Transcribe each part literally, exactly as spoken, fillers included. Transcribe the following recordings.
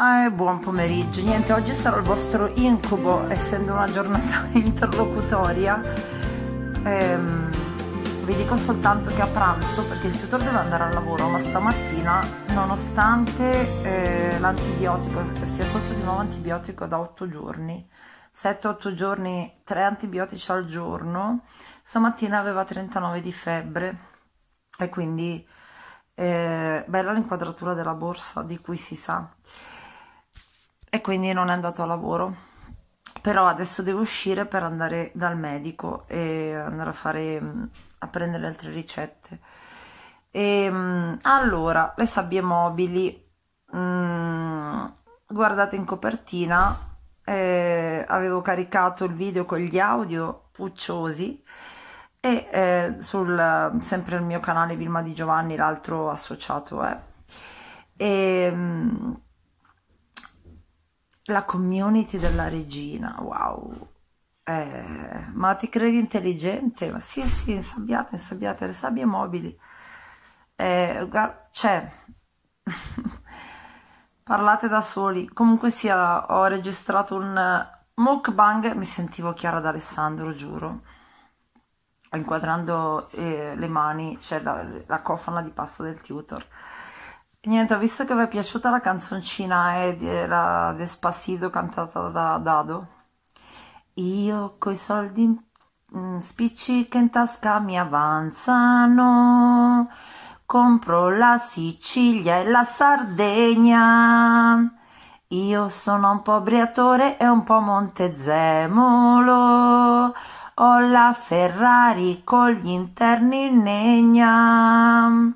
Eh, buon pomeriggio. Niente, oggi sarò il vostro incubo, essendo una giornata interlocutoria. Ehm, vi dico soltanto che a pranzo, perché il tutor deve andare al lavoro, ma stamattina, nonostante eh, l'antibiotico, stia sotto di nuovo antibiotico da otto giorni, sette otto giorni, tre antibiotici al giorno, stamattina aveva trentanove di febbre e quindi eh, bella l'inquadratura della borsa, di cui si sa, e quindi non è andato a lavoro. Però adesso devo uscire per andare dal medico e andare a fare a prendere altre ricette. E, allora, le sabbie mobili, mm, guardate in copertina, eh, avevo caricato il video con gli audio pucciosi e eh, sul sempre il mio canale Vilma Di Giovanni, l'altro associato è. E, mm, la community della regina, wow. Eh, ma ti credi intelligente? Ma sì, sì, insabbiate, insabbiate, le sabbie mobili. Eh, guarda, c'è. Parlate da soli. Comunque sia, ho registrato un mukbang, mi sentivo Chiara d'Alessandro, giuro. Inquadrando eh, le mani, c'è la, la cofana di pasta del tutor. Niente, ho visto che vi è piaciuta la canzoncina, eh, era Despacito cantata da Dado. Io coi soldi in mm, spiccica in tasca mi avanzano, compro la Sicilia e la Sardegna. Io sono un po' Briatore e un po' Montezemolo, ho la Ferrari con gli interni in legna.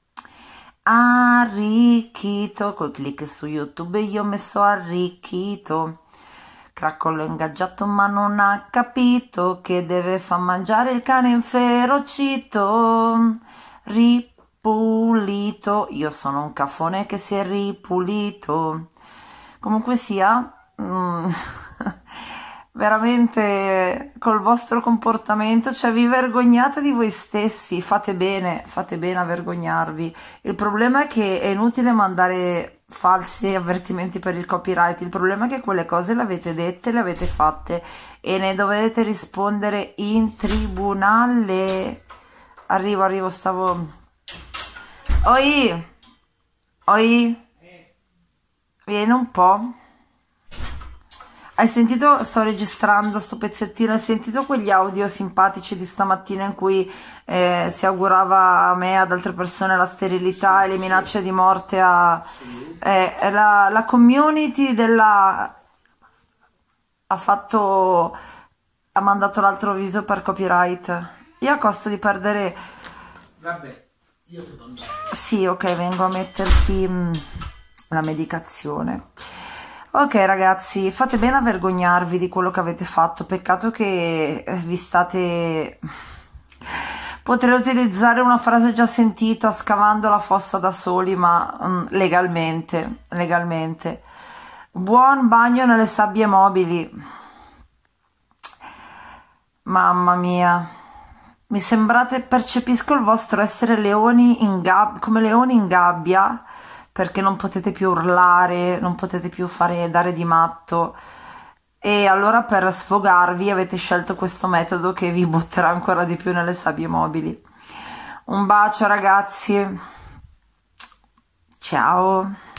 Arricchito, col click su YouTube io ho messo arricchito. Craccolo ingaggiato ma non ha capito che deve far mangiare il cane inferocito. Ripulito, io sono un cafone che si è ripulito. Comunque sia, mm, veramente col vostro comportamento, cioè vi vergognate di voi stessi, fate bene, fate bene a vergognarvi. Il problema è che è inutile mandare falsi avvertimenti per il copyright, il problema è che quelle cose le avete dette, le avete fatte e ne dovete rispondere in tribunale. Arrivo, arrivo, stavo... Oi! Oi! Vieni un po'. Hai sentito? Sto registrando sto pezzettino. Hai sentito quegli audio simpatici di stamattina in cui eh, si augurava a me e ad altre persone la sterilità e le minacce di morte a eh, la, la community della ha fatto ha mandato l'altro viso per copyright. Io a costo di perdere, vabbè, io devo andare. Sì, ok, vengo a metterti mh, la medicazione. Ok ragazzi, fate bene a vergognarvi di quello che avete fatto, peccato che vi state... Potrei utilizzare una frase già sentita, scavando la fossa da soli, ma mm, legalmente, legalmente. Buon bagno nelle sabbie mobili. Mamma mia, mi sembrate, percepisco il vostro essere leoni in gabbia, come leoni in gabbia, perché non potete più urlare, non potete più fare dare di matto, e allora per sfogarvi avete scelto questo metodo che vi butterà ancora di più nelle sabbie mobili. Un bacio ragazzi, ciao.